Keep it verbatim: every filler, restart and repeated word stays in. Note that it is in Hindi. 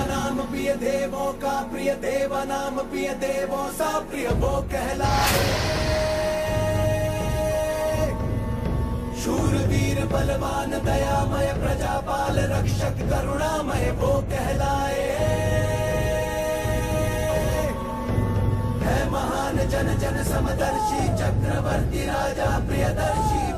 नाम प्रिय देवों का, प्रिय देवा नाम प्रिय देवों सा प्रिय वो कहलाए। शूरवीर बलवान दयामय प्रजापाल रक्षक करुणामय वो कहलाए। है महान जन जन समदर्शी चक्रवर्ती राजा प्रियदर्शी